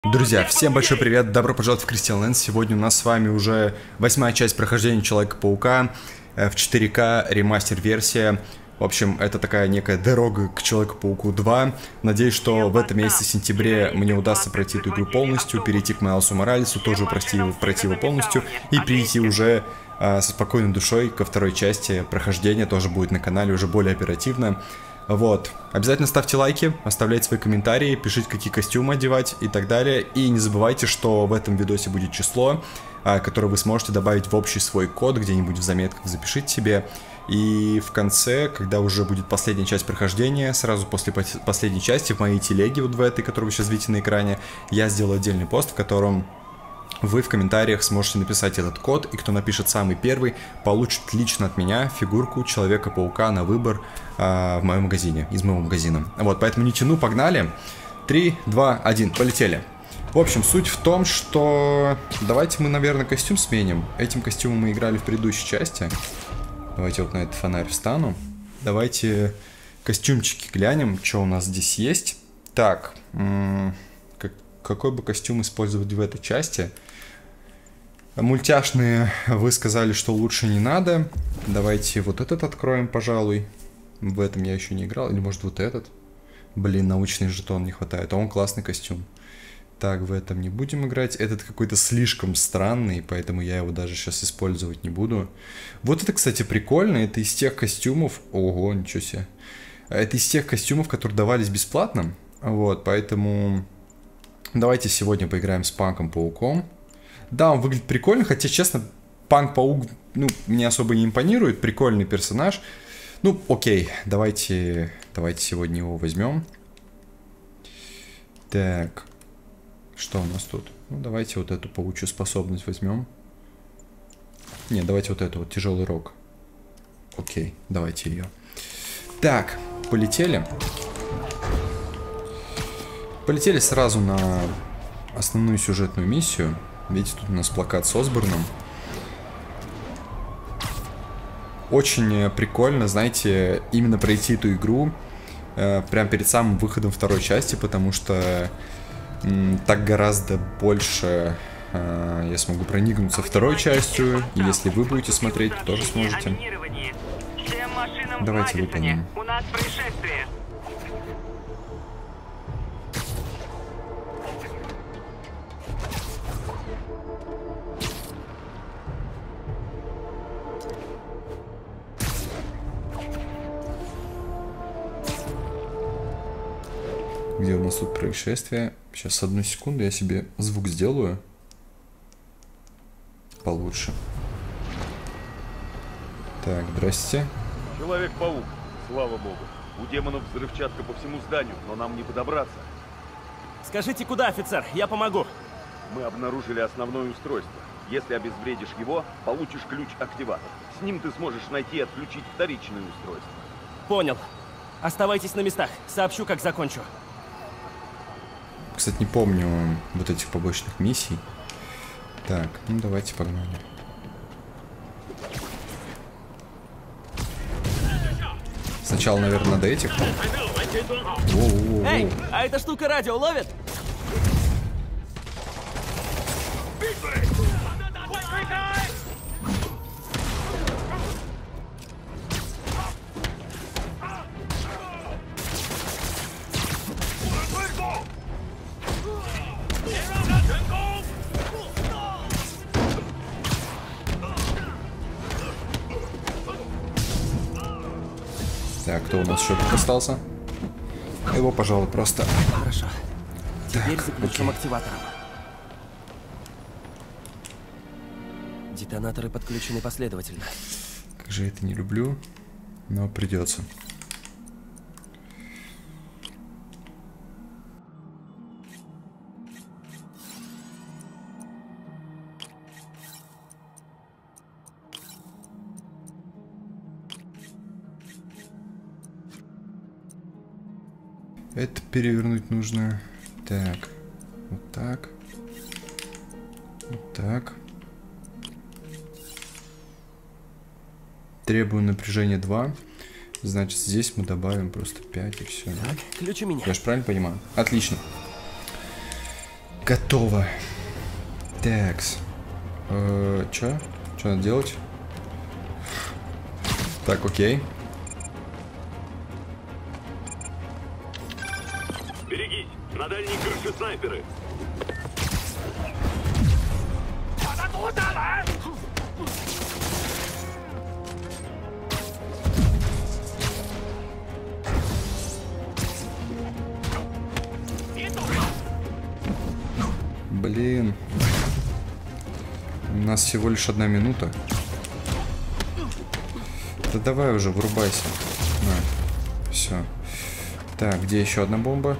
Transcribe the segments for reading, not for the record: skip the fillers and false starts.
Друзья, всем большой привет, добро пожаловать в Christian Lens. Сегодня у нас с вами уже 8-я часть прохождения Человека-паука в 4К ремастер-версия. В общем, это такая некая дорога к Человеку-пауку 2. Надеюсь, что в этом месяце, сентябре, мне удастся пройти эту игру полностью, перейти к Майлсу Моралесу, тоже пройти его полностью, и перейти уже со спокойной душой ко второй части прохождения, тоже будет на канале, уже более оперативно. Вот. Обязательно ставьте лайки, оставляйте свои комментарии, пишите, какие костюмы одевать и так далее. И не забывайте, что в этом видосе будет число, которое вы сможете добавить в общий свой код, где-нибудь в заметках запишите себе. И в конце, когда уже будет последняя часть прохождения, сразу после последней части в моей телеге, вот в этой, которую вы сейчас видите на экране, я сделаю отдельный пост, в котором вы в комментариях сможете написать этот код, и кто напишет самый первый, получит лично от меня фигурку Человека-паука на выбор в моем магазине, из моего магазина. Вот, поэтому не тяну, погнали. 3, 2, 1, полетели. В общем, суть в том, что давайте мы, наверное, костюм сменим. Этим костюмом мы играли в предыдущей части. Давайте вот на этот фонарь встану. Давайте костюмчики глянем, что у нас здесь есть. Так, какой бы костюм использовать в этой части? Мультяшные вы сказали, что лучше не надо. Давайте вот этот откроем, пожалуй. В этом я еще не играл. Или может вот этот? Блин, научный жетон не хватает. А он классный костюм. Так, в этом не будем играть. Этот какой-то слишком странный, поэтому я его даже сейчас использовать не буду. Вот это, кстати, прикольно. Это из тех костюмов... Ого, ничего себе. Это из тех костюмов, которые давались бесплатно. Вот, поэтому... Давайте сегодня поиграем с Панком-пауком. Да, он выглядит прикольно, хотя, честно, Панк-паук, ну, мне особо не импонирует. Прикольный персонаж. Ну, окей, давайте сегодня его возьмем. Так, что у нас тут? Ну, давайте вот эту паучью способность возьмем. Не, давайте вот эту вот, тяжелый рог. Окей, давайте ее. Так, полетели. Полетели сразу на основную сюжетную миссию. Видите, тут у нас плакат с Осборном. Очень прикольно, знаете, именно пройти эту игру прямо перед самым выходом второй части, потому что так гораздо больше я смогу проникнуться второй частью, и если вы будете смотреть, то тоже сможете. Давайте выполним. Где у нас тут происшествие? Сейчас, одну секунду, я себе звук сделаю получше. Так, здрасте. Человек-паук, слава богу. У демонов взрывчатка по всему зданию, но нам не подобраться. Скажите, куда, офицер? Я помогу. Мы обнаружили основное устройство. Если обезвредишь его, получишь ключ-активатор. С ним ты сможешь найти и отключить вторичное устройство. Понял. Оставайтесь на местах. Сообщу, как закончу. Кстати, не помню вот этих побочных миссий. Так, ну давайте погнали. Сначала, наверное, надо этих. Воу-воу-воу. Эй, а эта штука радио ловит? Так, кто у нас еще тут остался? Его, пожалуй, просто... Хорошо. Теперь Так, за ключом окей. активатором. Детонаторы подключены последовательно. Как же я это не люблю, но придется. Это перевернуть нужно. Так, вот так. Вот так. Требую напряжения 2. Значит, здесь мы добавим просто 5 и все. Так, ключ у меня. Я же правильно понимаю? Отлично. Готово. Такс. Чё? Что надо делать? Так, окей. Берегись! На дальней крыше снайперы! Блин. У нас всего лишь 1 минута. Да давай уже, вырубайся. На. Все. Так, где еще одна бомба?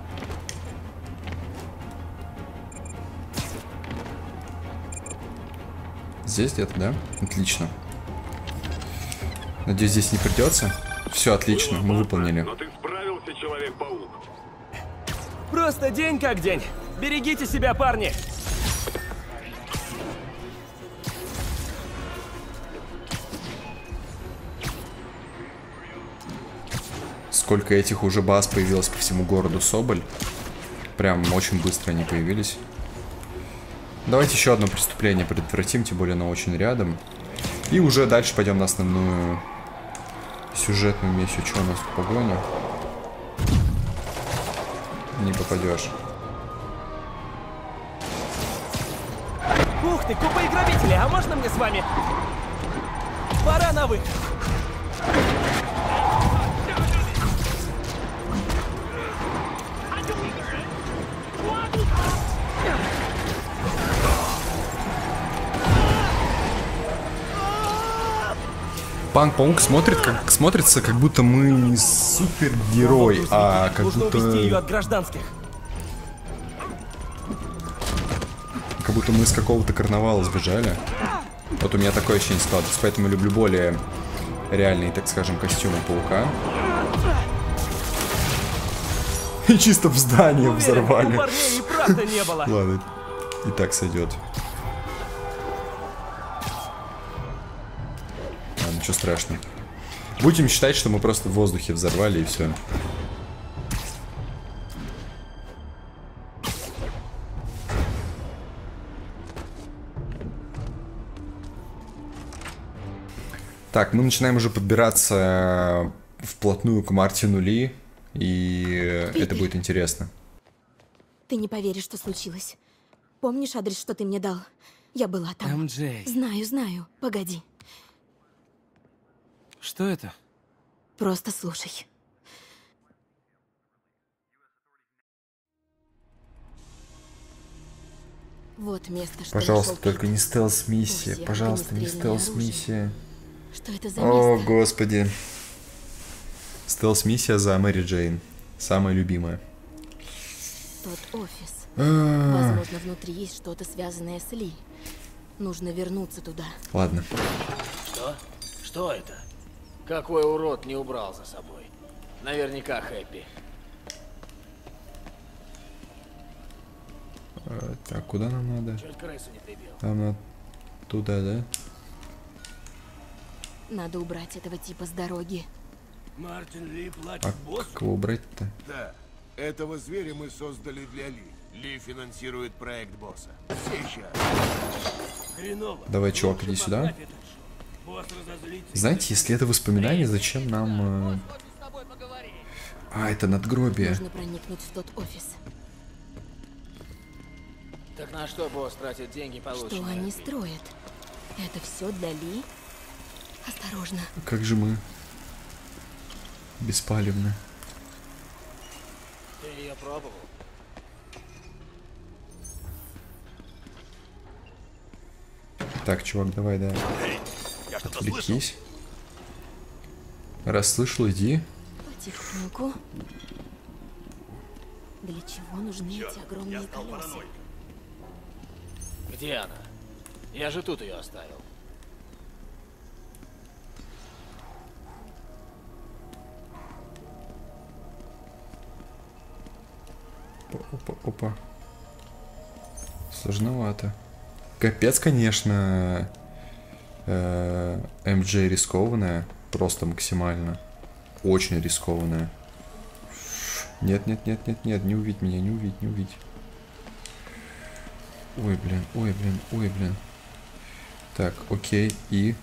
Здесь где-то, да? Отлично. Надеюсь, здесь не придется. Все, отлично, мы выполнили. Но ты справился, Человек-паук. Просто день как день. Берегите себя, парни. Сколько этих уже баз появилось по всему городу Соболь. Прям очень быстро они появились. Давайте еще одно преступление предотвратим, тем более оно очень рядом. И уже дальше пойдем на основную сюжетную миссию. Что у нас в погоне? Не попадешь. Ух ты, купа и грабители, а можно мне с вами? Пора на выход. Панк-паук смотрится, как будто мы не супергерой, а как Нужно будто... увести ее от гражданских. Как будто мы из какого-то карнавала сбежали. Вот у меня такое ощущение складывается, поэтому люблю более реальные, так скажем, костюмы паука. И чисто в здание Уверен, взорвали. у парней и правда не было. Ладно, и так сойдет. А, ничего страшного. Будем считать, что мы просто в воздухе взорвали и все. Так, мы начинаем уже подбираться вплотную к Мартину Ли, и это будет интересно. Ты не поверишь, что случилось. Помнишь адрес, что ты мне дал? Я была там. МJ. Знаю. Погоди. Что это? Просто слушай. Вот место, что Пожалуйста, нашел только Пит. не стелс-миссия. Друзья, Пожалуйста, не огнестрельное стелс-миссия. Что это за О, место? господи. Стелс-миссия за Мэри Джейн. Самая любимая. Тот офис. Возможно, внутри есть что-то связанное с Ли. Нужно вернуться туда. Ладно. Что? Что это? Какой урод не убрал за собой? Наверняка Хэппи. Так, куда нам надо? Чуть крысу не прибил. Нам надо туда, да? Надо убрать этого типа с дороги. Мартин Ли платит А боссу? как его убрать-то? Да. Этого зверя мы создали для Ли. Ли финансирует проект босса. Сейчас. Хреново. Давай, чувак, иди сюда. Босс разозлится. Знаете, если это воспоминание, зачем нам... А, это надгробие. Нужно проникнуть в тот офис. Так на что босс тратит деньги Что полученные? они строят? Это все для Ли? Осторожно. Как же мы беспалевны. Ты ее пробовал? Так, чувак, давай, да. Я что-то слышал. Отвлекись. Раз слышал, иди. Потихоньку. Для чего нужны эти огромные колеса? Где она? Я же тут ее оставил. Опа, опа. Сложновато. Капец, конечно. МJ рискованная. Просто максимально. Очень рискованная. Нет, не увидь меня, не увидь. Ой, блин, ой, блин, ой, блин. Так, окей, и...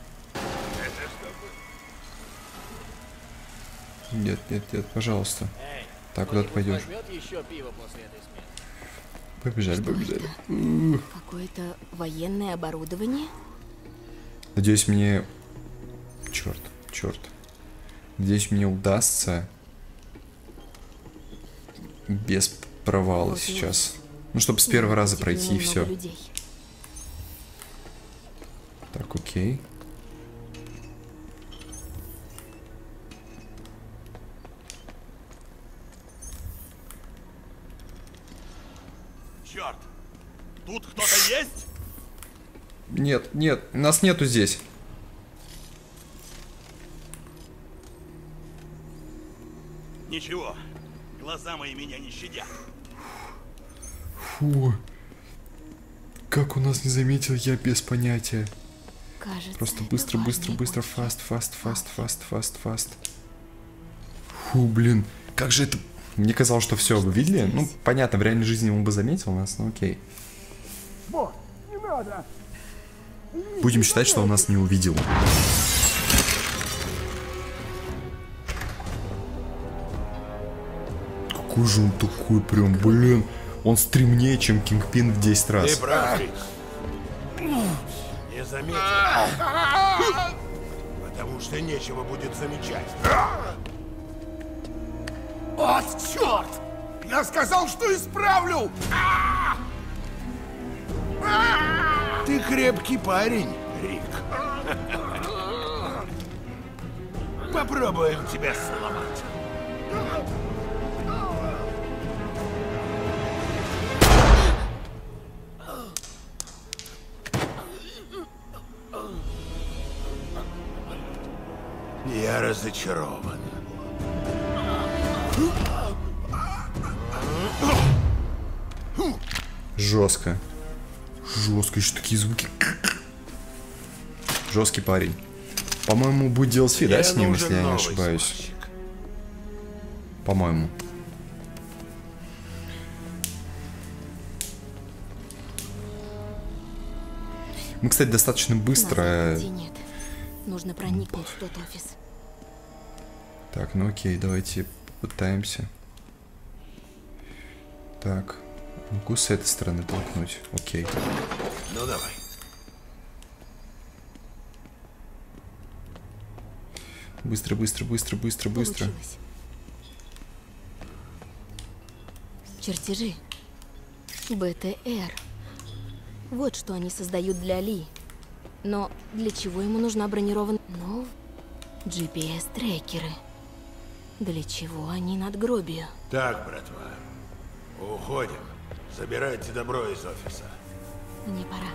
Нет, нет, нет, пожалуйста. Так, куда ты пойдешь? Еще пиво после этой смены. Побежали, Что побежали. это? Какое-то военное оборудование? Надеюсь, мне... Черт, черт. Надеюсь, мне удастся без провала Вот сейчас. Ну, чтобы с первого раза пройти и все. Людей. Так, окей. Черт! Тут кто-то есть? Нет, нет, нас нету здесь. Ничего. Глаза мои меня не щадят. Фу. Как он нас не заметил, я без понятия. Кажется, Просто это быстро, быстро, важные быстро, гости. фаст. Фу, блин, как же это... Мне казалось, что все, вы видели? здесь? Ну, понятно, в реальной жизни он бы заметил нас, но окей. Будем считать, что он нас не увидел. Какой же он такой прям, блин. Он стремнее, чем Кингпин в 10 раз. Ты прав, Рик. Не заметил. Потому что нечего будет замечать. Вот черт! Я сказал, что исправлю! Ты крепкий парень, Рик. Попробуем тебя сломать. Я разочарован. Жестко. Жестко, еще такие звуки. Жесткий парень. По-моему, будет DLC, да, с ним, если я не ошибаюсь. По-моему. Мы, кстати, достаточно быстро... Назад пути нет. Нужно проникнуть в тот офис. Так, ну окей, давайте попытаемся. Так, могу с этой стороны толкнуть. Окей. Ну давай. Быстро. Получилось. Чертежи. БТР. Вот что они создают для Ли. Но для чего ему нужна бронированная... Ну, GPS-трекеры. Для чего они надгробию? Так, братва. Уходим. Забирайте добро из офиса. Мне пора.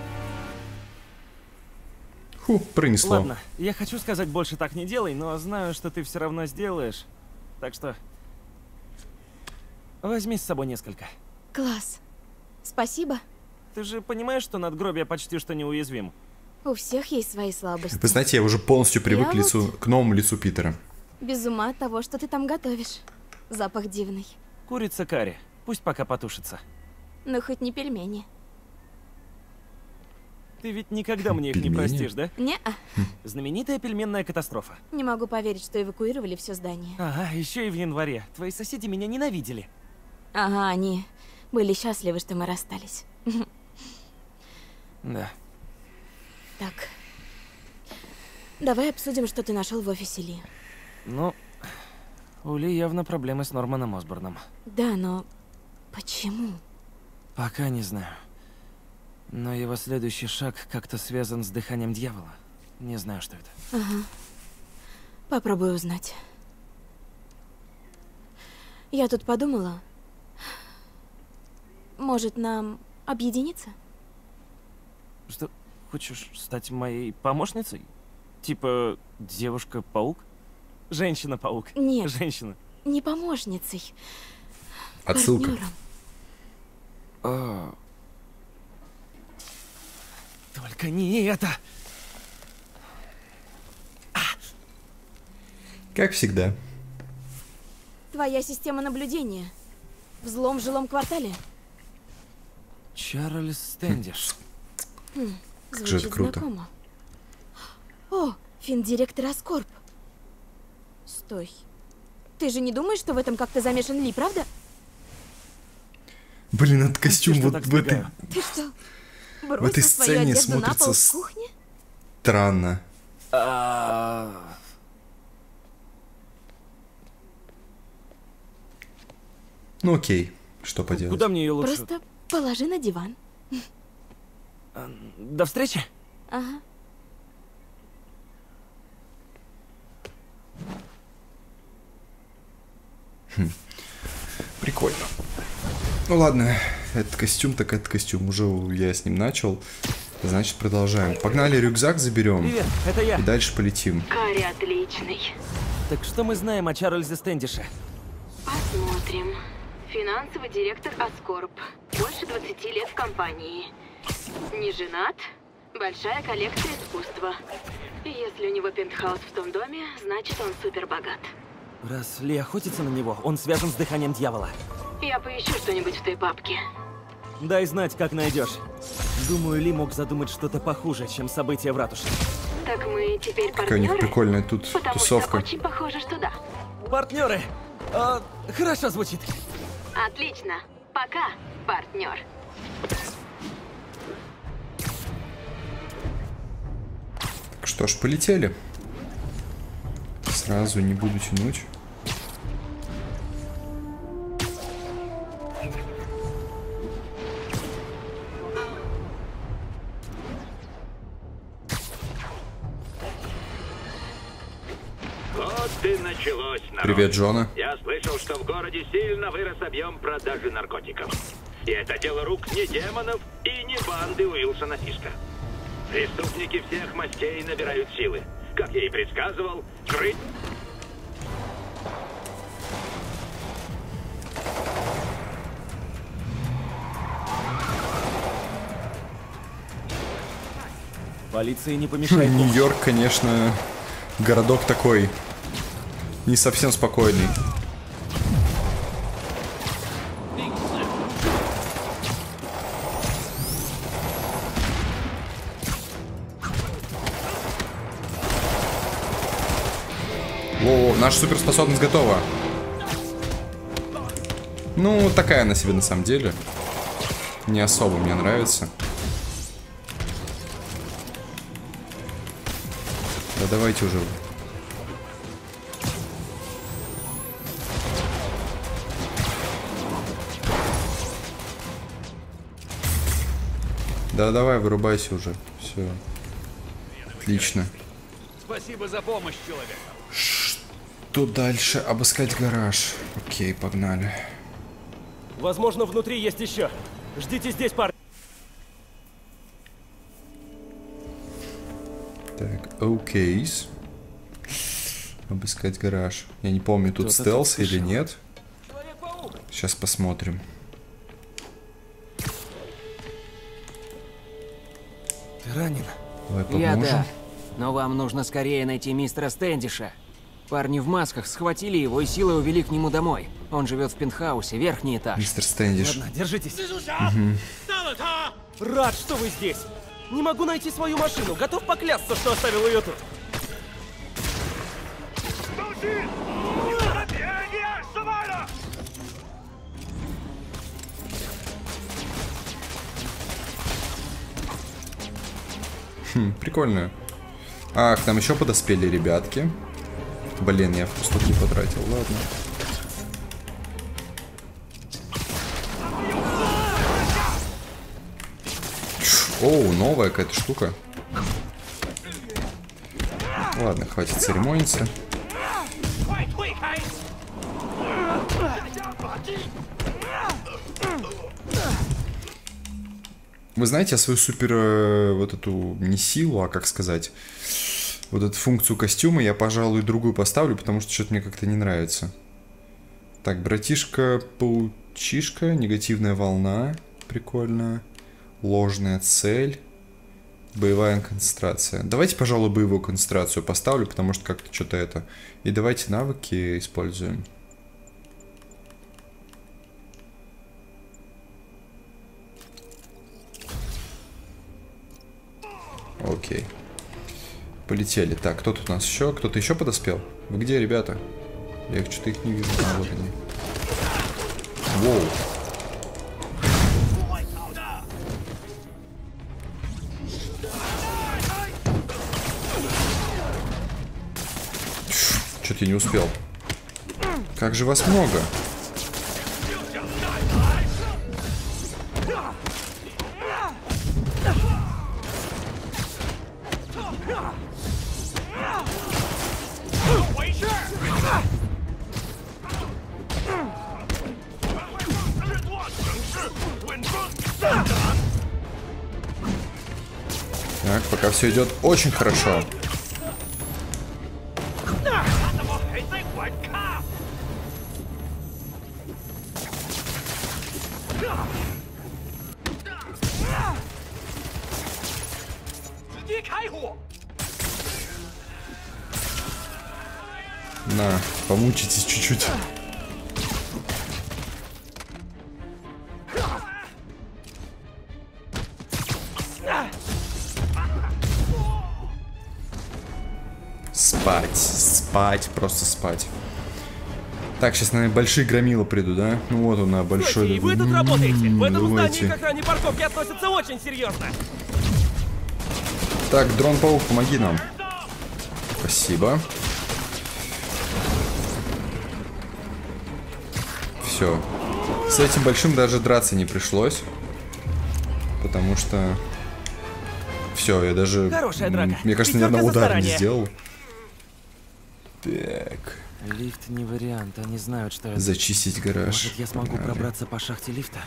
Фу, пронесло. Ладно, я хочу сказать, больше так не делай, но знаю, что ты все равно сделаешь. Так что... возьми с собой несколько. Класс. Спасибо. Ты же понимаешь, что надгробие почти что неуязвим? У всех есть свои слабости. Вы знаете, я уже полностью привык Я к новому лицу Питера. Без ума от того, что ты там готовишь. Запах дивный. Курица карри. Пусть пока потушится. Но хоть не пельмени. Ты ведь никогда мне их не Пельмени? простишь, да? Не-а. Знаменитая пельменная катастрофа. Не могу поверить, что эвакуировали все здание. Ага, еще и в январе. Твои соседи меня ненавидели. Ага, они были счастливы, что мы расстались. Да. Так. Давай обсудим, что ты нашел в офисе Ли. Ну, у Ли явно проблемы с Норманом Осборном. Да, но почему? Пока не знаю. Но его следующий шаг как-то связан с дыханием дьявола. Не знаю, что это. Ага. Попробую узнать. Я тут подумала. Может, нам объединиться? Что, хочешь стать моей помощницей? Типа девушка-паук? Женщина-паук. Нет. Женщина. Не помощницей. Отсылка. Партнером. О. Только не это! Как всегда. Твоя система наблюдения. Взлом в жилом квартале. Чарльз Стэндиш. Как же это Звучит круто. знакомо. О, финдиректор Аскорб. Стой. Ты же не думаешь, что в этом как-то замешан Ли, правда? Блин, этот костюм что вот так в этой сбегаю? Ты что, этой бросил свою сцене одежду на смотрится пол в кухне? странно. Ну окей, что поделать. Куда мне ее лучше? Просто положи на диван. До встречи. Ага. Прикольно. Ну ладно, этот костюм, так этот костюм. Уже я с ним начал. Значит, продолжаем. Погнали, рюкзак заберем. Привет, это я. И дальше полетим. Карри отличный. Так что мы знаем о Чарльзе Стэндише? Посмотрим. Финансовый директор Аскорб. Больше 20 лет в компании. Не женат. Большая коллекция искусства. И если у него пентхаус в том доме, значит он супер богат. Раз Ли охотится на него, он связан с дыханием дьявола. Я поищу что-нибудь в той папке. Дай знать, как найдешь. Думаю, Ли мог задумать что-то похуже, чем события в ратуше. Так мы теперь Какая у них партнеры? прикольная тут Потому тусовка. что очень похоже, что да. Партнеры! Хорошо звучит. Отлично. Пока, партнер. Так что ж, полетели. Сразу не буду тянуть. Вот и началось, народ. Привет, Джона. Я слышал, что в городе сильно вырос объем продажи наркотиков. И это дело рук не демонов и не банды Уилсона Фишка. Преступники всех мастей набирают силы. Как я и предсказывал, крыть... Полиции не помешает. Нью-Йорк, конечно, городок такой не совсем спокойный. О, наша суперспособность готова. Ну, такая она себе на самом деле. Не особо мне нравится. Да давайте уже. Да давай, вырубайся уже. Все. Отлично. Спасибо за помощь, человек. Что дальше? Обыскать гараж. Окей, погнали. Возможно, внутри есть еще. Ждите здесь, парни. Так, окейс. Обыскать гараж. Я не помню, тут Кто-то стелс тут или спешил. нет. Сейчас посмотрим. Ты ранен? Давай Я поможем. да. Но вам нужно скорее найти мистера Стэндиша. Парни в масках схватили его и силой увели к нему домой. Он живет в пентхаусе, верхний этаж. Мистер Стэндиш. Ладно, держитесь. Рад, что вы здесь. Не могу найти свою машину. Готов поклясться, что оставил ее тут. Прикольно. Ах, там еще подоспели ребятки. Блин, я просто не потратил, ладно. Оу, новая какая-то штука. Ладно, хватит церемониться. Вы знаете, я свою супер, вот эту, не силу, а как сказать, вот эту функцию костюма я, пожалуй, другую поставлю, потому что что-то мне как-то не нравится. Так, братишка-паучишка, негативная волна, прикольно, ложная цель, боевая концентрация. Давайте, пожалуй, боевую концентрацию поставлю, потому что как-то что-то это. И давайте навыки используем. Окей. Полетели. Так, кто тут у нас еще? Кто-то еще подоспел? Вы где, ребята? Я их что-то не вижу. А, вот они. Воу. Что-то я не успел. Как же вас много? Так, пока все идет очень хорошо. На, помучитесь чуть-чуть. Спать, спать, просто спать. Так, сейчас, наверное, большие громилы придут, да? Ну вот он, большой. И вы тут работаете? В этом давайте. здании к охране парковки относятся очень серьезно. Так, дрон-паук, помоги нам. Спасибо. Все. С этим большим даже драться не пришлось. Потому что... Все, я даже... Хорошая драка. Мне кажется, ни одного удара не сделал. Так. Лифт не вариант, они знают, что это. Зачистить гараж. Может, я смогу пробраться по шахте лифта?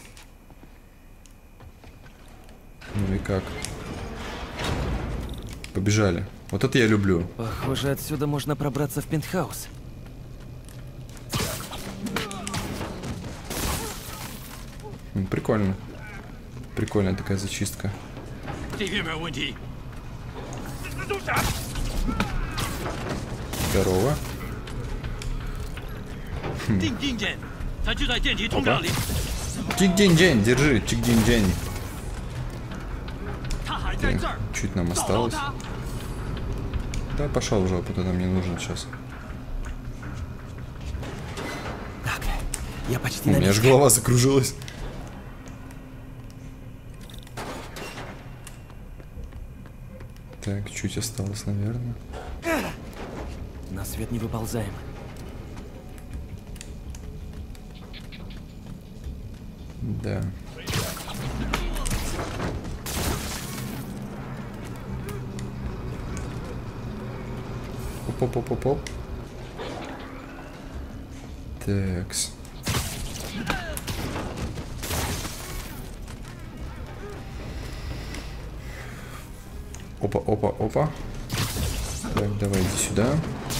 Ну и как? Побежали. Вот это я люблю. Похоже, отсюда можно пробраться в пентхаус. Прикольно. Прикольная такая зачистка. Здорово. Чик-динь-день, держи, чик-динь-день. Чуть нам осталось. Да, пошел в жопу, это нам не нужен сейчас. Так, я почти У на меня же месте. голова закружилась. Так, чуть осталось, наверное. На свет не выползаем. Да. Оп-оп-оп-оп-оп. Такс. Опа-опа-опа. Так, давай иди сюда.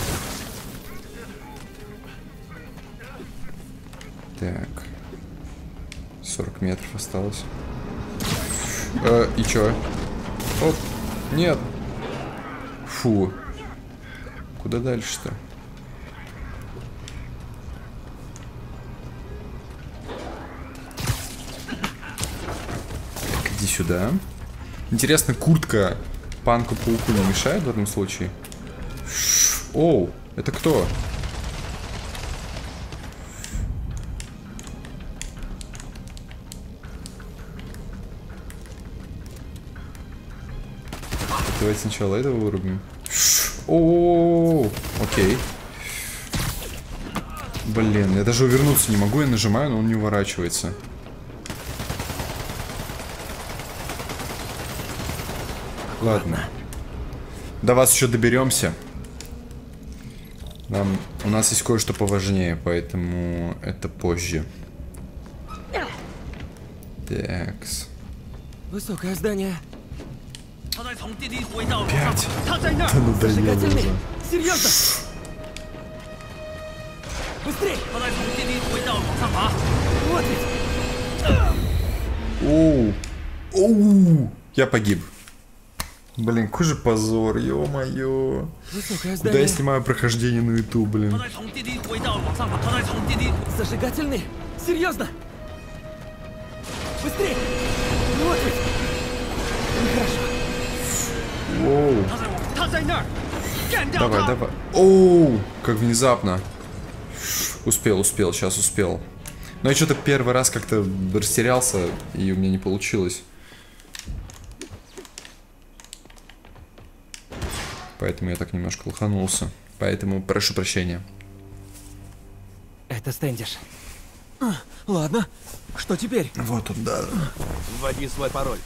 Так. 40 метров осталось. И чё? Оп. Нет. Фу. Куда дальше-то? Так, иди сюда. Интересно, куртка Панку-пауку не мешает в этом случае? Оу, это кто? Давайте сначала этого вырубим. О, окей. Блин, я даже увернуться не могу, я нажимаю, но он не уворачивается. Ладно. До вас еще доберемся. У нас есть кое-что поважнее, поэтому это позже. Такс. Высокое здание. Опять? Да надоело уже. Серьезно? Быстрей! Вот ведь! Оу. Оу. Я погиб. Блин, какой же позор, ё-моё. Высокое здание. Куда я снимаю прохождение на YouTube, блин? Зажигательный? Серьезно? Быстрей! Вот ведь! Нехорошо. Оу. Давай, давай. Оу, как внезапно. Успел, сейчас успел. Но я что-то первый раз как-то растерялся, и у меня не получилось. Поэтому я так немножко лоханулся. Поэтому прошу прощения. Это Стэндиш. Ладно, что теперь? Вот он, да. Вводи свой пароль.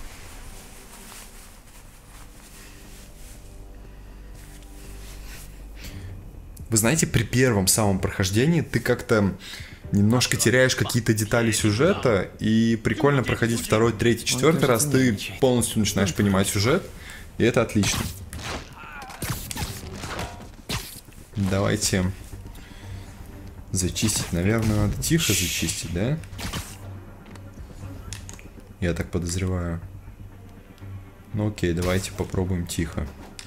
Вы знаете, при первом самом прохождении ты как-то немножко теряешь какие-то детали сюжета, и прикольно проходить второй, третий, четвертый раз, ты полностью начинаешь понимать сюжет, и это отлично. Давайте зачистить. Наверное, надо тихо зачистить, да? Я так подозреваю. Ну окей, давайте попробуем тихо.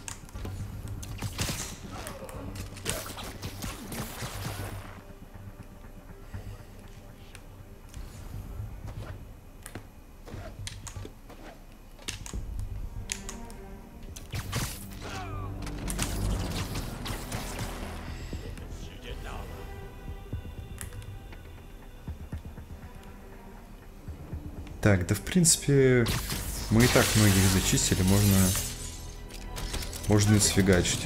Так, да в принципе мы и так многих зачистили, можно и сфигачить.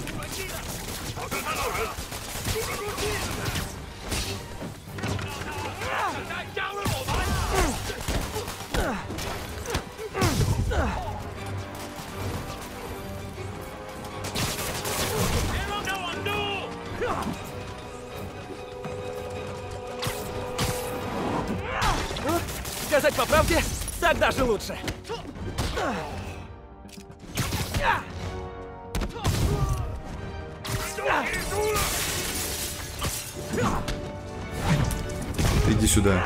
Сказать по правде, так даже лучше. Ты иди сюда.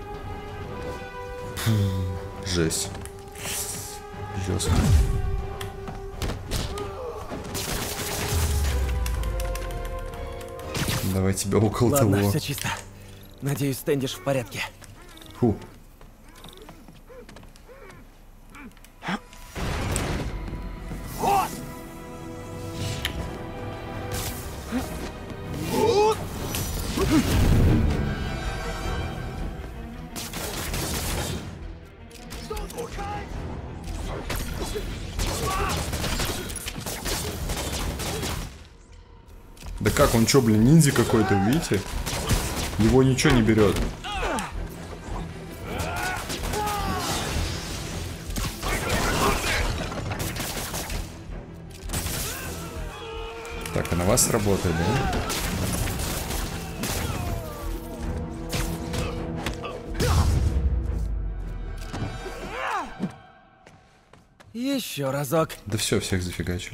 Жесть. Жестко. Давай тебя около Ладно, того. все чисто. Надеюсь, Стэндиш в порядке. Фу. Да как, он чё, блин, ниндзя какой-то, видите? Его ничего не берет. Так, а на вас работает, да? Еще разок. Да все, всех зафигачили.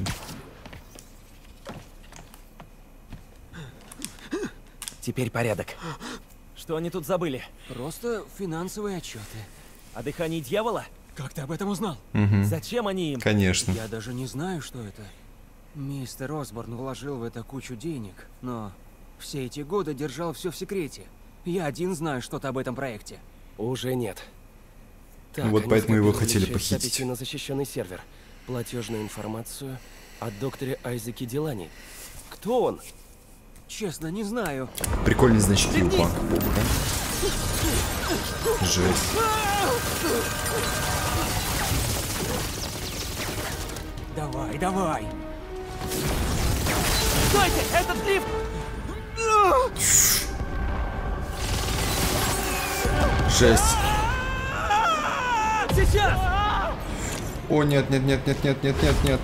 Теперь порядок. Что они тут забыли? Просто финансовые отчеты. О дыхании дьявола? Как ты об этом узнал? Зачем они им? Конечно. Я даже не знаю, что это. Мистер Осборн вложил в это кучу денег, но все эти годы держал все в секрете. Я один знаю что-то об этом проекте. Уже нет. Так, Вот они поэтому его скопировали хотели часть похитить. записей на защищенный сервер. Платежную информацию о докторе Айзеке Дилани. Кто он? Честно, не знаю. Прикольные значки у банка. Да? Жесть. Давай, давай. Стойте! Этот лифт! Жесть. Сейчас! О, нет, нет, нет, нет, нет, нет, нет, нет.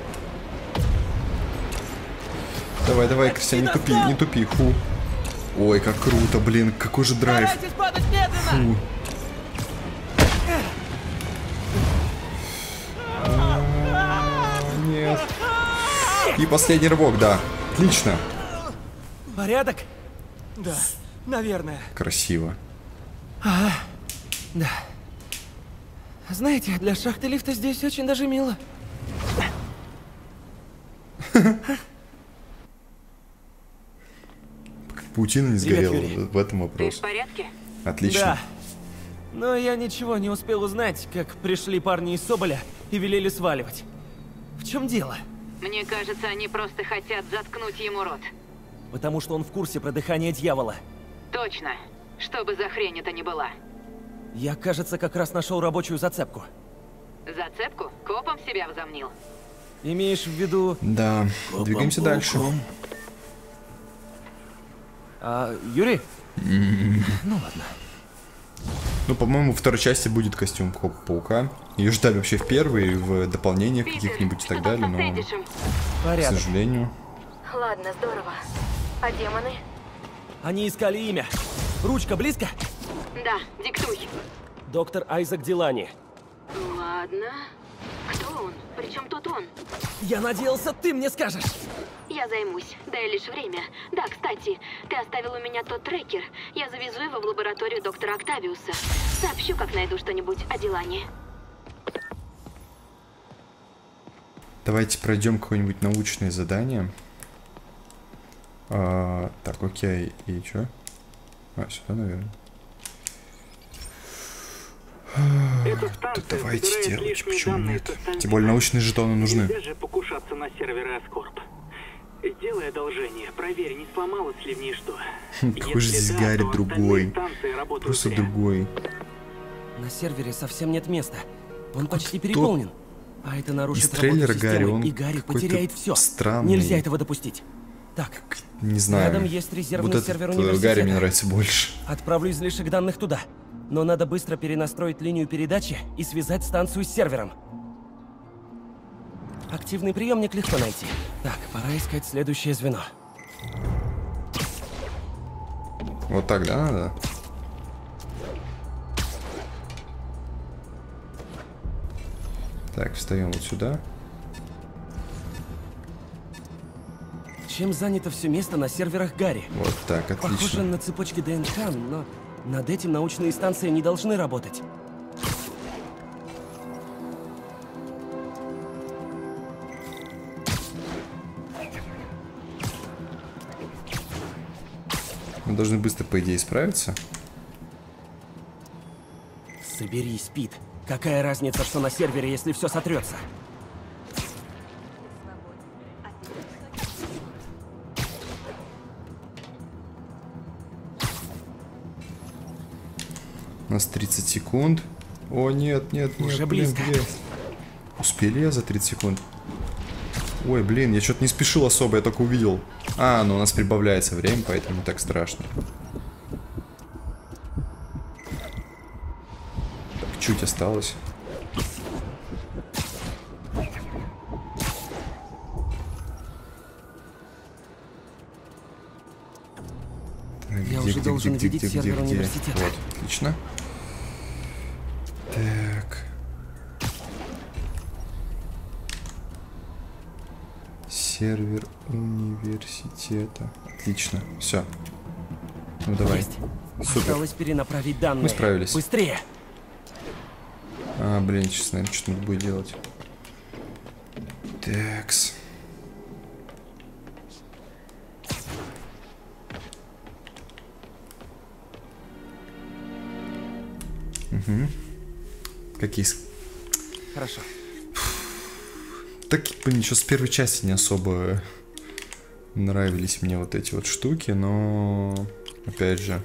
Давай, давай, Кристиан, не тупи, не тупи, фу. Ой, как круто, блин, какой же драйв. Старайтесь падать медленно! Фу. Нет. И последний рывок, да. Отлично. Порядок? Да, наверное. Красиво. Да. Знаете, для шахты лифта здесь очень даже мило. Паутина не Привет, сгорела, Юрий. в этом вопрос. Ты в порядке? Отлично. Да. Но я ничего не успел узнать, как пришли парни из Соболя и велели сваливать. В чем дело? Мне кажется, они просто хотят заткнуть ему рот. Потому что он в курсе про дыхание дьявола. Точно. Что бы за хрень это ни была. Я, кажется, как раз нашел рабочую зацепку. Зацепку? Копом себя возомнил? Имеешь в виду... Да, двигаемся дальше. Юрий? Ну ладно. Ну, по-моему, во второй части будет костюм Паука. Ее ждали вообще в первой, в дополнениях каких-нибудь и так далее, но, к сожалению... Ладно, здорово. А демоны? Они искали имя. Ручка близко? Да, диктуй. Доктор Айзек Дилани. Ладно. Кто он? Причем тут он? Я надеялся, ты мне скажешь. Я займусь. Дай лишь время. Да, кстати, ты оставил у меня тот трекер. Я завезу его в лабораторию доктора Октавиуса. Сообщу, как найду что-нибудь о Дилани. Давайте пройдем какое-нибудь научное задание. Так, окей. И чё? Сюда, наверное. Да давайте делать, почему нет? Тем более научные жетоны нужны. Нельзя же покушаться на серверы Аскорб. Сделай одолжение, проверь, не сломалось ли в ней что. Какой же здесь Гарри другой. Просто другой. На сервере совсем нет места. Он почти переполнен. А это нарушит работу трейлера системы, Гарри, он и Гарри потеряет все. Странный. Нельзя этого допустить. Так, не знаю. Рядом есть резервный вот сервер этот университета. Гарри мне нравится больше. Отправлю излишек данных туда. Но надо быстро перенастроить линию передачи и связать станцию с сервером. Активный приемник легко найти. Так, пора искать следующее звено. Вот так, да, надо? Так, встаем вот сюда. Чем занято все место на серверах Гарри? Вот так, отлично. Похоже на цепочки ДНК, но над этим научные станции не должны работать. Мы должны быстро, по идее, справиться. Соберись, Пит. Какая разница, что на сервере, если все сотрется? У нас 30 секунд. О, нет, нет, нет. Уже блин, близко. блин. Успели я за 30 секунд? Ой, блин, я что-то не спешил особо, я только увидел. Ну у нас прибавляется время, поэтому не так страшно. Так, чуть осталось. Так, Я уже должен видеть сервер университета. Вот, отлично. Так. Сервер университета. Отлично. Все. Ну давай. Есть. Супер. Осталось перенаправить данные. Мы справились. Быстрее. Блин, сейчас, наверное, что-то надо будет делать. Такс. Угу. Какие... Хорошо. Так, блин, еще с первой части не особо нравились мне вот эти вот штуки, но... Опять же...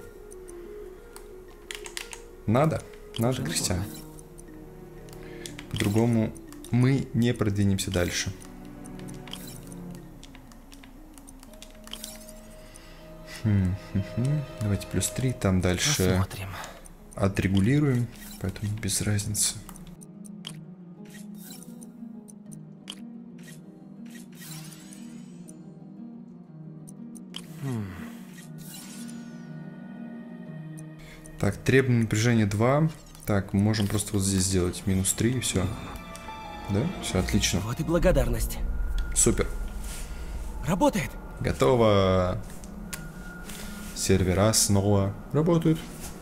Надо, Кристиан. По-другому мы не продвинемся дальше. Давайте плюс 3, там дальше... Посмотрим. Отрегулируем, поэтому без разницы. Так, требуемое напряжение 2. Так, мы можем просто вот здесь сделать минус 3 и все. Да? Все, отлично. Вот и благодарность. Супер. Работает. Готово. Сервера снова работают.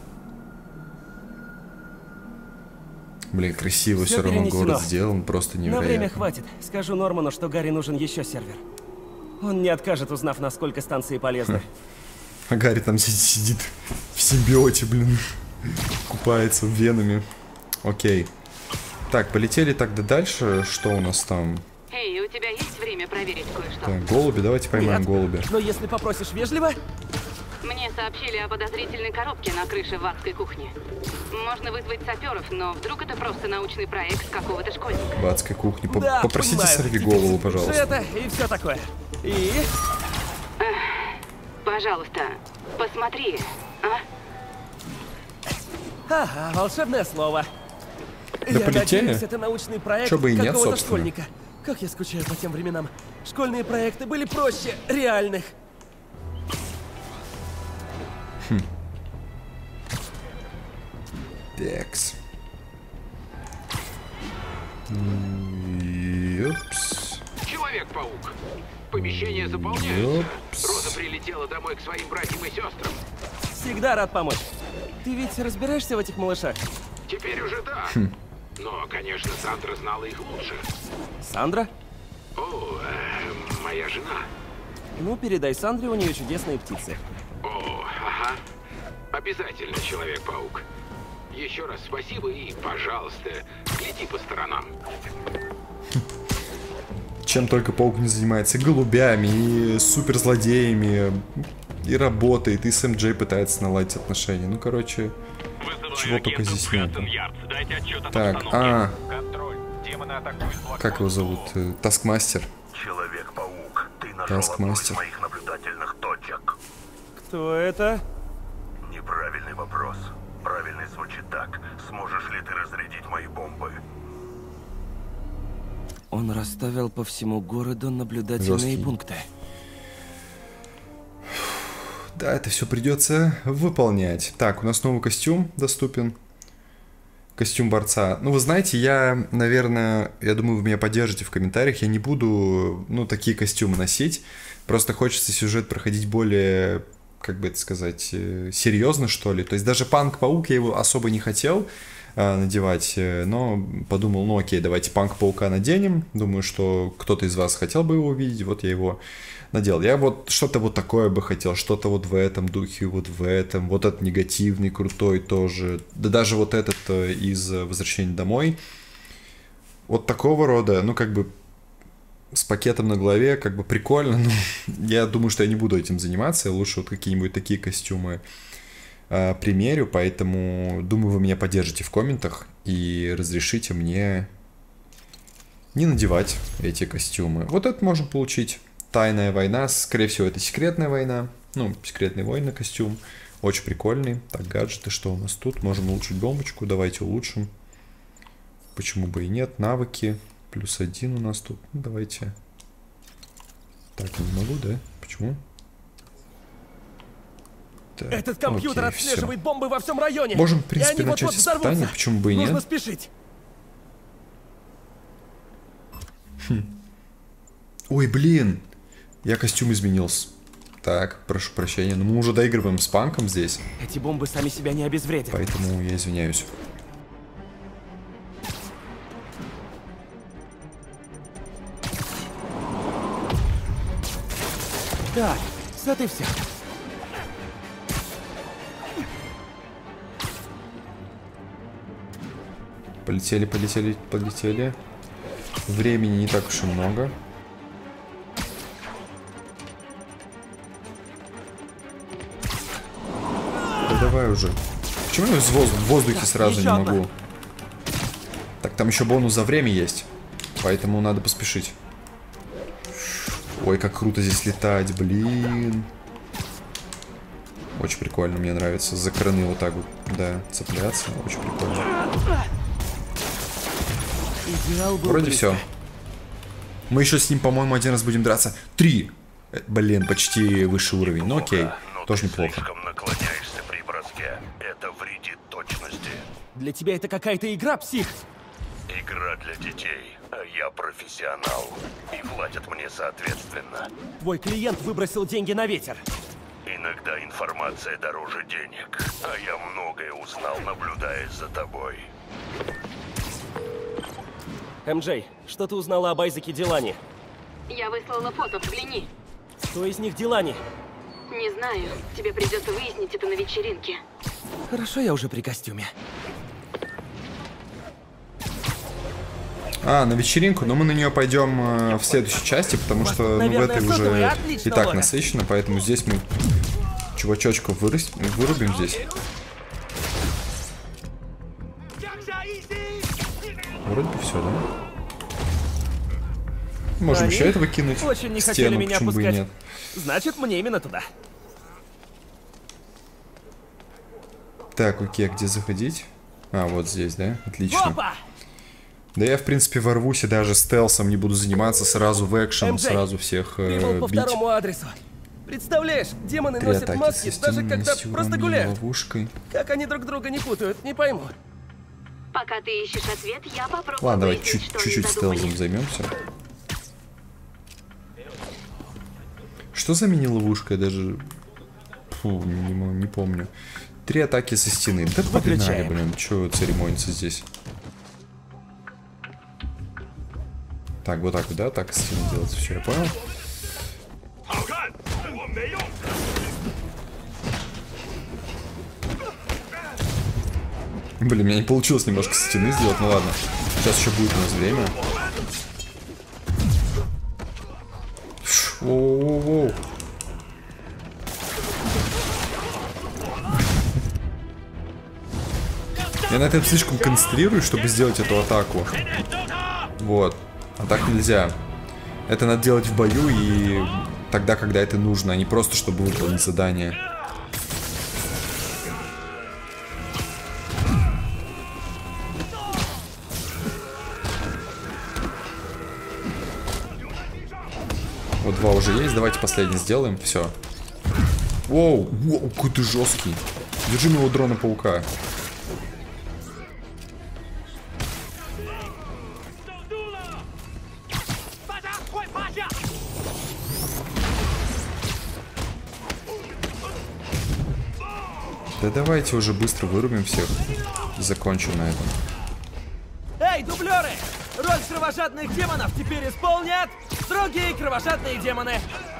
Блин, красиво все равно город сделан, просто невероятно. На время хватит. Скажу Норману, что Гарри нужен еще сервер. Он не откажет, узнав, насколько станции полезны. А Гарри там сидит в симбиоте, блин. Купается венами. Окей. Так, полетели тогда дальше. Что у нас там? Эй, Ли, у тебя есть время проверить кое-что? Так, голуби, давайте поймаем голубя. Но если попросишь вежливо... Мне сообщили о подозрительной коробке на крыше в адской кухне. Можно вызвать саперов, но вдруг это просто научный проект какого-то школьника. В адской кухне. Да, Попросите понимаю. сорви голову, пожалуйста. Это и все такое. И... Пожалуйста, посмотри, а? Ага, волшебное слово. Да Я полетели. надеюсь, это научный проект Чё бы и нет, какого-то собственно. школьника. Как я скучаю по тем временам. Школьные проекты были проще реальных. Текс. Юпс. Человек-паук. Помещение заполняется. Роза прилетела домой к своим братьям и сестрам. Всегда рад помочь. Ты ведь разбираешься в этих малышах? Теперь уже да. Но, конечно, Сандра знала их лучше. Сандра? О, моя жена. Ну, передай Сандре, у нее чудесные птицы. О, ага. Обязательно, Человек-паук. Еще раз спасибо и, пожалуйста, гляди по сторонам. Чем только паук не занимается. И голубями, и суперзлодеями, и работает, и с МД пытается наладить отношения. Ну, короче, чего только здесь нет. Так, как его зовут? Таскмастер. Человек-паук, ты нашел Таскмастер. одну из моих наблюдательных точек. Кто это? Неправильный вопрос. Правильный звучит так. Сможешь ли ты разрядить мои бомбы? Он расставил по всему городу наблюдательные Жесткий. пункты. Да, это все придется выполнять. Так, у нас новый костюм доступен. Костюм борца. Ну, вы знаете, я, наверное, я думаю, вы меня поддержите в комментариях. Я не буду, ну, такие костюмы носить. Просто хочется сюжет проходить более, как бы это сказать, серьезно, что ли. То есть даже Панк-паук я его особо не хотел надевать, но подумал, ну окей, давайте Панк-паука наденем. Думаю, что кто-то из вас хотел бы его увидеть, вот я его надел. Я вот что-то вот такое бы хотел, что-то вот в этом духе, вот в этом. Вот этот негативный, крутой тоже. Да даже вот этот из «Возвращения домой». Вот такого рода, ну как бы с пакетом на голове, как бы прикольно, но я думаю, что я не буду этим заниматься. Я лучше вот какие-нибудь такие костюмы примерю, поэтому думаю, вы меня поддержите в комментах и разрешите мне не надевать эти костюмы. Вот это можно получить. Тайная война, скорее всего, это секретная война. Ну, секретный война костюм. Очень прикольный. Так, гаджеты, что у нас тут? Можем улучшить бомбочку, давайте улучшим. Почему бы и нет? Навыки. +1 у нас тут. Ну, давайте. Так, я не могу, да? Почему? Так, этот компьютер окей, отслеживает всё. бомбы во всем районе. Можем, в принципе, и они начать вот-вот испытание, взорвутся. почему бы и Нужно нет. спешить. Ой, блин. Я костюм изменился. Так, прошу прощения. Но мы уже доигрываем с Панком здесь. Эти бомбы сами себя не обезвредят. Поэтому я извиняюсь. Так, с этой все. Полетели, полетели, полетели. Времени не так уж и много. Да давай уже. Почему я в воздухе сразу не могу? Так, там еще бонус за время есть. Поэтому надо поспешить. Ой, как круто здесь летать, блин. Очень прикольно, мне нравится. За краны вот так вот, да, цепляться. Очень прикольно. Вроде все. Мы еще с ним, по-моему, один раз будем драться. 3! Блин, почти высший уровень. Ну окей, тоже неплохо. Слишком наклоняешься при броске. Это вредит точности. Для тебя это какая-то игра, псих. Игра для детей, а я профессионал. И платят мне соответственно. Твой клиент выбросил деньги на ветер. Иногда информация дороже денег. А я многое узнал, наблюдая за тобой. МJ, что ты узнала об Айзеке Дилани? Я выслала фото, взгляни. Кто из них Дилани? Не знаю, тебе придется выяснить это на вечеринке. Хорошо, я уже при костюме. на вечеринку, но мы на нее пойдем в следующей части, потому что в этой уже и так насыщенно, поэтому здесь мы чувачочков вырубим здесь. Вроде бы все, да? Можем еще этого кинуть. Очень не в хотели стену, меня почему бы и пускать. нет. Значит, мне именно туда. Так, окей, где заходить? Вот здесь, да? Отлично. Опа! Да я, в принципе, ворвусь и даже стелсом не буду заниматься, сразу в экшен, сразу всех Ты был по бить. второму адресу. Представляешь, демоны 3 носят атаки маски, со даже стены, когда с просто урон, гуляют. ловушкой. Как они друг друга не путают, не пойму. Пока ты ищешь ответ, я попробую Ладно, давай выяснить, что чуть-чуть они задумали. стелсом займемся. Что за мини-ловушка? Я даже... Фу, не помню. 3 атаки со стены. Да погнали, блин. Чё церемониться здесь? Так, вот так вот, да? Так со стены делается. Все, я понял. Блин, у меня не получилось немножко со стены сделать. Ну ладно. Сейчас еще будет у нас время. Воу-воу-воу. Я на этом слишком концентрируюсь, чтобы сделать эту атаку. Вот. А так нельзя. Это надо делать в бою и тогда, когда это нужно, а не просто, чтобы выполнить задание. Вот 2 уже есть, давайте последний сделаем, все. Воу, какой ты жесткий. Держи моего дрона-паука. Да давайте уже быстро вырубим всех и закончим на этом. Эй, дублеры! Роль кровожадных демонов теперь исполнят другие кровожадные демоны.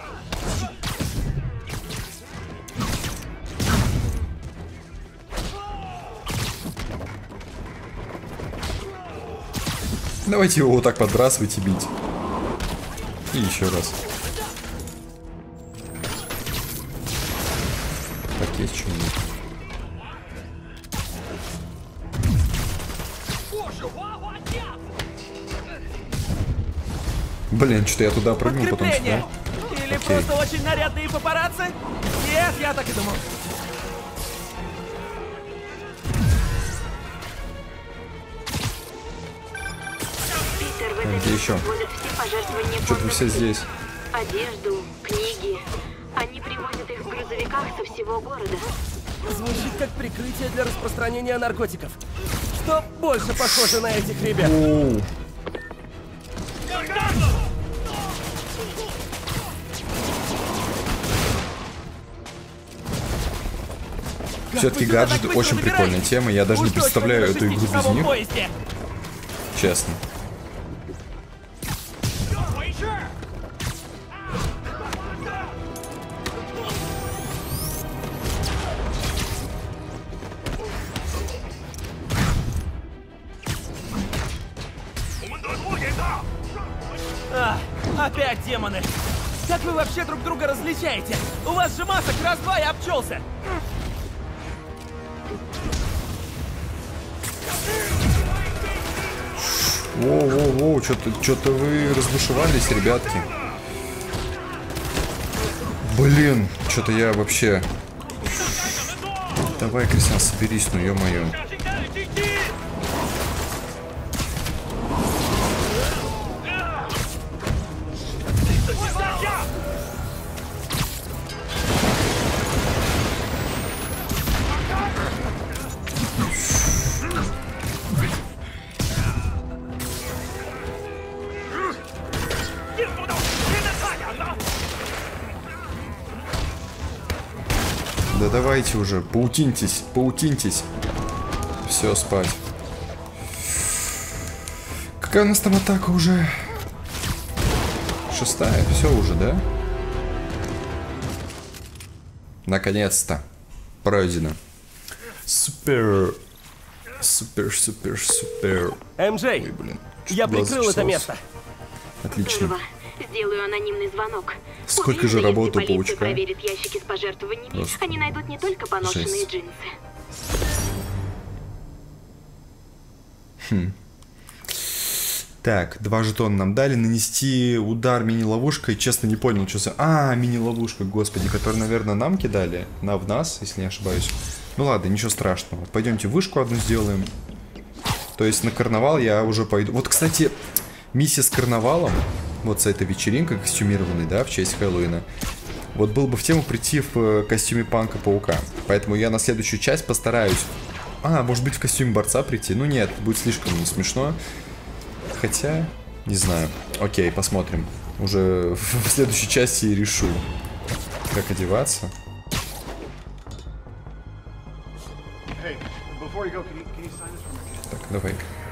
Давайте его вот так подбрасывать и бить. И еще раз. Так, есть что-нибудь? Блин, что-то я туда прыгнул, потом сюда. Или Окей. просто очень нарядные папарацци? Нет, я так и думал. Питер, в А, этом где еще? возят все пожертвования Что-то вы все здесь. одежду, книги. Они привозят их в грузовиках со всего города. Звучит как прикрытие для распространения наркотиков. Что больше похоже на этих ребят? Оу. Все-таки гаджеты очень прикольная тема. Я даже не представляю эту игру без них. Честно. Опять демоны! Как вы вообще друг друга различаете? У вас же масок раз-два и обчелся! Воу-воу-воу, что-то вы разбушевались, ребятки. Блин, что-то я вообще... Давай, Кристиан, соберись, ну ё-моё. Да давайте уже, паутиньтесь, паутиньтесь. Все, спать. Какая у нас там атака уже? 6-я, все уже, да? Наконец-то. Пройдено. Супер. Супер. МJ, Ой, блин. Я прикрыл это место. Отлично. Здорово. Сделаю анонимный звонок. Сколько же работы у паучка? Проверит ящики с пожертвованиями. Господи. Они найдут не только поношенные Жесть. джинсы. Так, 2 жетона нам дали. Нанести удар мини-ловушкой. Честно, не понял, что за... А, мини-ловушка, господи, которую, наверное, нам кидали. В нас, если не ошибаюсь. Ну ладно, ничего страшного. Пойдемте вышку одну сделаем. То есть на карнавал я уже пойду. Вот, кстати, миссия с карнавалом. Вот с этой вечеринкой костюмированной, да, в честь Хэллоуина. Вот было бы в тему прийти в костюме Панка-паука. Поэтому я на следующую часть постараюсь. А, может быть, в костюме борца прийти? Ну нет, будет слишком смешно. Хотя, не знаю. Окей, посмотрим. Уже в следующей части решу, как одеваться. Так, давай.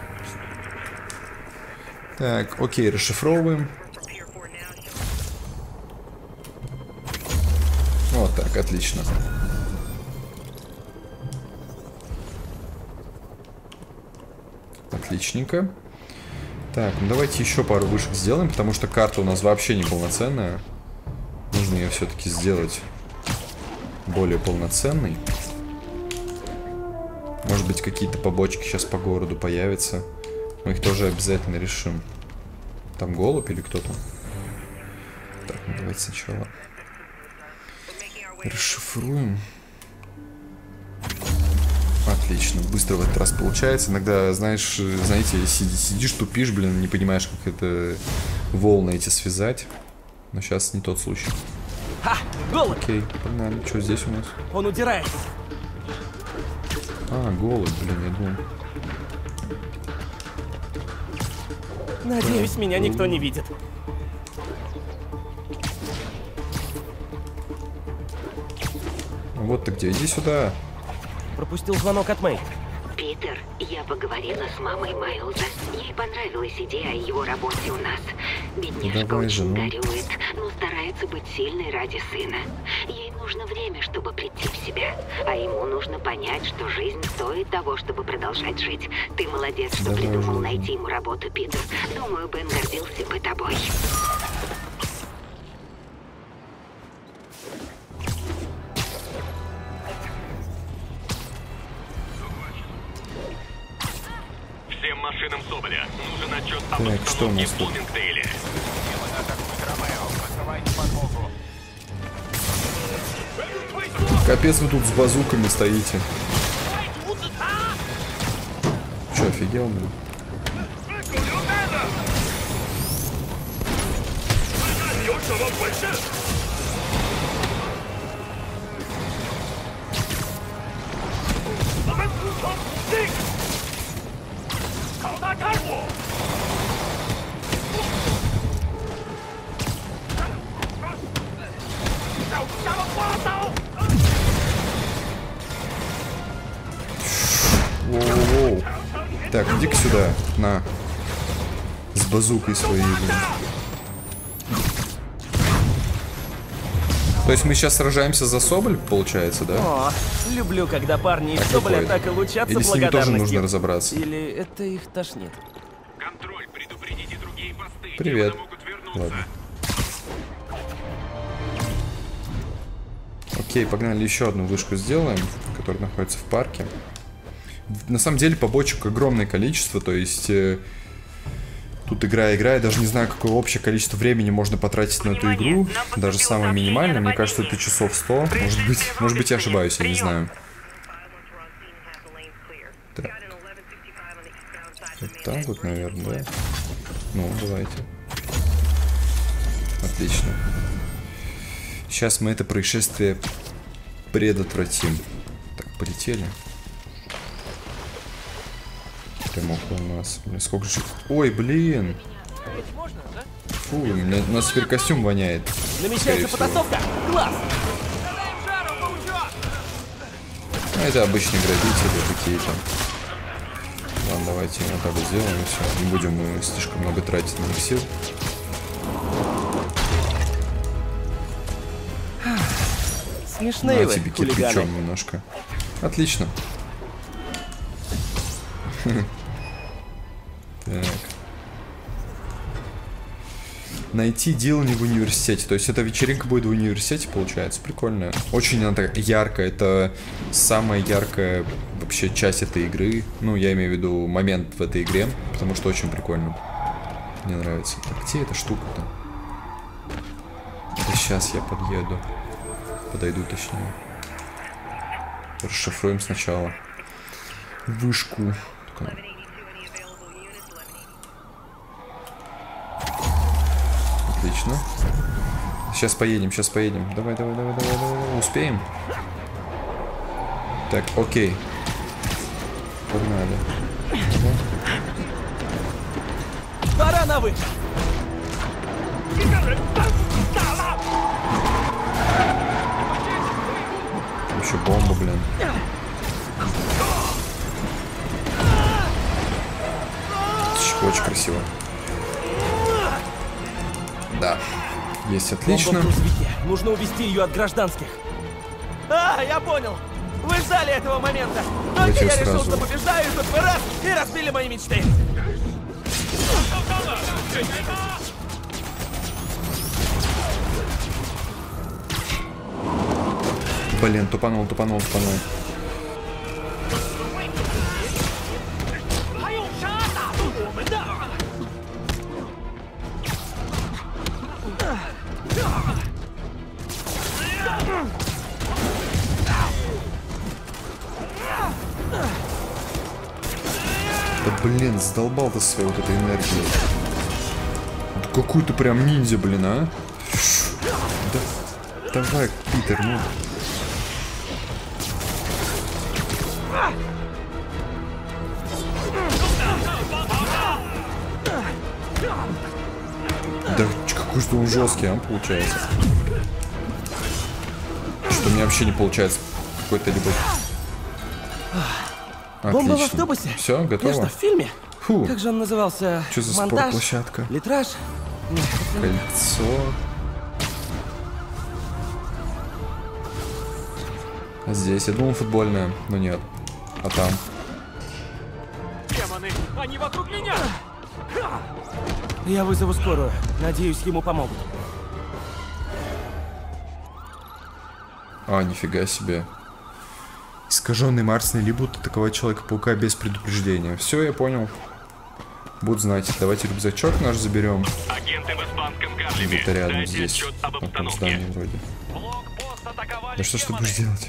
Так, окей, расшифровываем. Вот так, отлично. Отличненько. Так, ну давайте еще пару вышек сделаем, потому что карта у нас вообще не полноценная. Нужно ее все-таки сделать более полноценной. Может быть, какие-то побочки сейчас по городу появятся. Мы их тоже обязательно решим. Там голубь или кто-то? Так, ну давайте сначала расшифруем. Отлично, быстро в этот раз получается. Иногда, знаете, сидишь, тупишь, блин, не понимаешь, как это волны эти связать. Но сейчас не тот случай. Ха! Голубь! Окей, погнали. Что здесь у нас? Он удирает. А, голубь, блин, я думал. Надеюсь, меня никто не видит. Вот ты где, иди сюда. Пропустил звонок от Мэй. Питер, я поговорила с мамой Майлза. Ей понравилась идея о его работе у нас. Бедняжка Давай, очень жену. горюет, но старается быть сильной ради сына. Ей нужно время, чтобы прийти в себя. А ему нужно понять, что жизнь стоит того, чтобы продолжать жить. Ты молодец, что Давай, придумал жену. найти ему работу, Питер. Думаю, Бен гордился бы тобой. Всем машинам Соболя нужен отчет об Так, что у нас обстановке в тут? Блумингдейле. Капец, вы тут с базуками стоите. Че, офигел, блин? Воу-воу. Так, иди-ка сюда, на. С базукой своей, блин. То есть мы сейчас сражаемся за Соболь, получается, да? О, люблю, когда парни из Так Соболя выходит. так и лучатся Или с ними тоже благодарностью. нужно разобраться? Или это их тошнит? Контроль, предупредите другие посты. Привет. Демоны могут вернуться. Ладно. Окей, погнали, еще одну вышку сделаем, которая находится в парке. На самом деле побочек огромное количество, то есть тут игра, я даже не знаю, какое общее количество времени можно потратить на эту игру, даже самое минимальное, мне кажется, это часов 100, может быть я ошибаюсь, я не знаю. Так. Вот так вот, наверное, да? Ну, давайте. Отлично. Сейчас мы это происшествие предотвратим. Так, полетели. Прямо около нас. Блин, сколько же... Ой, блин. Фу, у нас теперь костюм воняет. Намечается потасовка! Класс! Это обычные грабители какие-то. Ладно, давайте вот так вот сделаем и все. Не будем мы слишком много тратить на них сил. Смешные На вы, тебе хулиганы. кирпичом немножко. Отлично. Так. Найти Дилани в университете. То есть эта вечеринка будет в университете, получается. Прикольно. Очень она яркая. Это самая яркая вообще часть этой игры. Ну, я имею в виду момент в этой игре. Потому что очень прикольно. Мне нравится. Так, где эта штука-то? Да сейчас я подъеду. Подойду точнее. Расшифруем сначала вышку. Отлично. Сейчас поедем, сейчас поедем. Давай, давай, давай, давай, давай. Успеем? Так, окей. Погнали. Пора на выход. Еще бомба, блин. Очень красиво. Да. Есть, отлично. Нужно увести ее от гражданских. А, я понял. Вы ждали этого момента. Только я решил, что побеждаю, тут вы раз и разбили мои мечты. Блин, тупанул. Да блин, задолбал ты своей вот этой энергией. Да какой ты прям ниндзя, блин, а? Да, давай, Питер, ну. Да какой же он жесткий, а, получается. Что у меня вообще не получается какой-то либо... Бомба в автобусе? Все, готово? Я что, в фильме? Фу. Как же он назывался? Что за монтаж? спортплощадка? Литраж? Кольцо. А здесь, я думал, футбольная, но нет. А там? Демоны, они вокруг меня! Я вызову скорую. Надеюсь, ему помогут. А, нифига себе. Искаженный Марс не будут атаковать Человека-паука без предупреждения. Все, я понял. Буду знать. Давайте рюкзачок наш заберем. Где-то рядом здесь. В этом здании вроде. Да что ж ты будешь делать?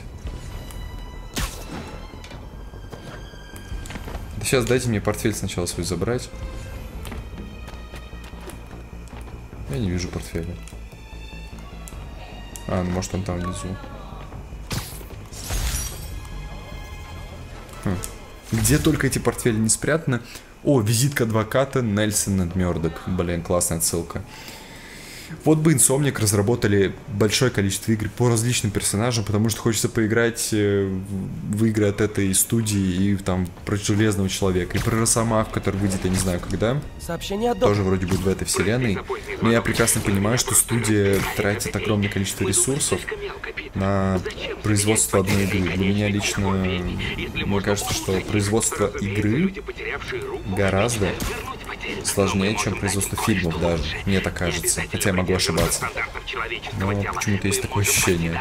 Да сейчас дайте мне портфель сначала свой забрать. Я не вижу портфеля. А, ну может он там внизу. Где только эти портфели не спрятаны. О, визитка адвоката Нельсона Мёрдок. Блин, классная отсылка. Вот бы Insomniac разработали большое количество игр по различным персонажам, потому что хочется поиграть в игры от этой студии и там про Железного Человека, и про Росомаху, который выйдет, я не знаю когда. Сообщение от тоже вроде будет в этой вселенной. Но я прекрасно понимаю, что студия тратит огромное количество ресурсов на производство одной игры. Для меня лично, мне кажется, что производство игры гораздо сложнее, чем производство фильмов даже. Мне так кажется. Хотя я могу ошибаться. Но почему-то есть такое ощущение.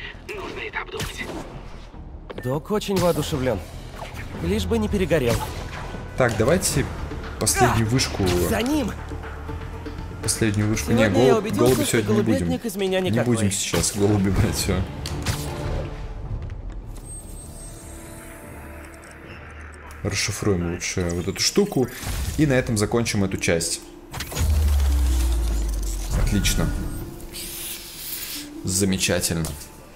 Док очень воодушевлен. Лишь бы не перегорел. Так, давайте последнюю вышку. За ним! Последнюю вышку. Сегодня Не, голуби что сегодня не будем. из меня Не никакой. будем сейчас голуби брать, все. Расшифруем лучше вот эту штуку. И на этом закончим эту часть. Отлично. Замечательно.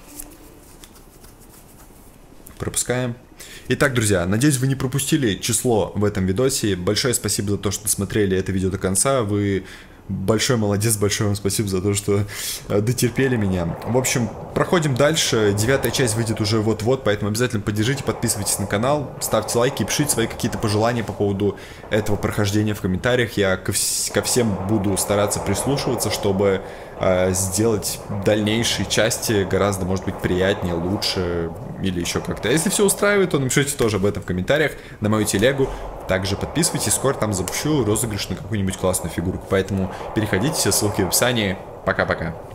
Пропускаем. Итак, друзья, надеюсь, вы не пропустили число в этом видосе. Большое спасибо за то, что досмотрели это видео до конца. Вы большой молодец, большое вам спасибо за то, что дотерпели меня. В общем, проходим дальше. 9-я часть выйдет уже вот-вот, поэтому обязательно поддержите, подписывайтесь на канал, ставьте лайки и пишите свои какие-то пожелания по поводу этого прохождения в комментариях. Я ко всем буду стараться прислушиваться, чтобы сделать дальнейшие части гораздо, может быть, приятнее, лучше или еще как-то. Если все устраивает, то напишите тоже об этом в комментариях на мою телегу. Также подписывайтесь, скоро там запущу розыгрыш на какую-нибудь классную фигурку. Поэтому переходите, все ссылки в описании. Пока-пока.